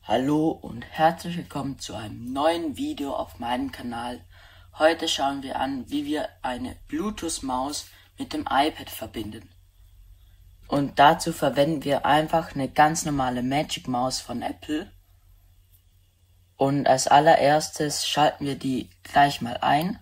Hallo und herzlich willkommen zu einem neuen Video auf meinem Kanal. Heute schauen wir an, wie wir eine Bluetooth-Maus mit dem iPad verbinden. Und dazu verwenden wir einfach eine ganz normale Magic Maus von Apple. Und als allererstes schalten wir die gleich mal ein.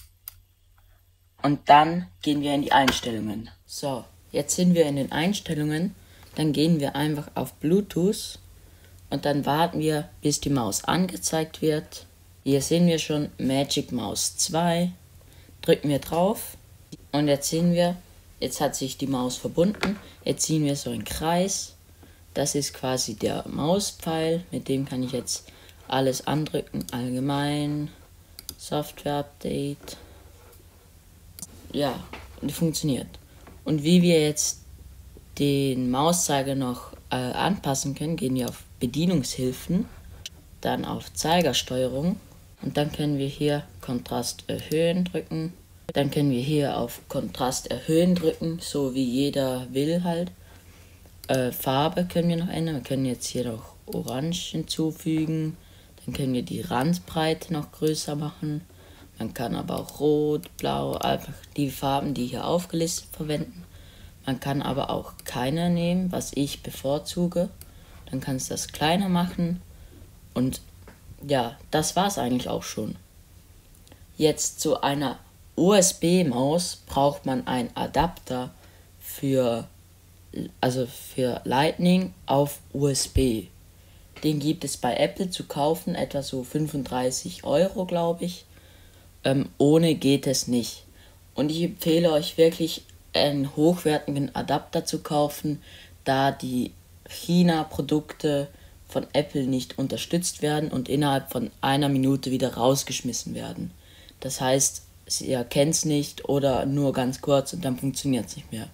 Und dann gehen wir in die Einstellungen. So, jetzt sind wir in den Einstellungen. Dann gehen wir einfach auf Bluetooth. Und dann warten wir, bis die Maus angezeigt wird. Hier sehen wir schon Magic Maus 2. Drücken wir drauf. Und jetzt sehen wir, jetzt hat sich die Maus verbunden. Jetzt ziehen wir so einen Kreis. Das ist quasi der Mauspfeil. Mit dem kann ich jetzt alles andrücken. Allgemein. Software Update. Ja, und die funktioniert. Und wie wir jetzt den Mauszeiger noch anpassen können, gehen wir auf Bedienungshilfen, dann auf Zeigersteuerung und dann können wir hier Kontrast erhöhen drücken. Dann können wir hier auf Kontrast erhöhen drücken, so wie jeder will halt. Farbe können wir noch ändern. Wir können jetzt hier noch Orange hinzufügen. Dann können wir die Randbreite noch größer machen. Man kann aber auch Rot, Blau, einfach die Farben, die hier aufgelistet verwenden. Man kann aber auch keine nehmen, was ich bevorzuge. Dann kannst du das kleiner machen. Und ja, das war's eigentlich auch schon. Jetzt zu einer USB-Maus braucht man einen Adapter für Lightning auf USB. Den gibt es bei Apple zu kaufen, etwa so 35 €, glaube ich. Ohne geht es nicht. Und ich empfehle euch wirklich, einen hochwertigen Adapter zu kaufen, da die China-Produkte von Apple nicht unterstützt werden und innerhalb von einer Minute wieder rausgeschmissen werden. Das heißt, sie erkennt es nicht oder nur ganz kurz und dann funktioniert es nicht mehr.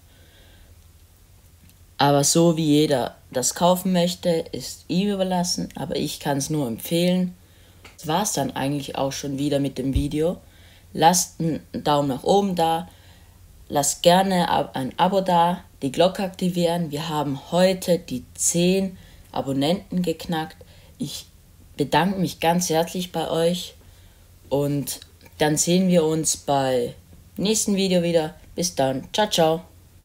Aber so wie jeder das kaufen möchte, ist ihm überlassen, aber ich kann es nur empfehlen. Das war es dann eigentlich auch schon wieder mit dem Video. Lasst einen Daumen nach oben da. Lasst gerne ein Abo da, die Glocke aktivieren. Wir haben heute die 10 Abonnenten geknackt. Ich bedanke mich ganz herzlich bei euch und dann sehen wir uns beim nächsten Video wieder. Bis dann. Ciao, ciao.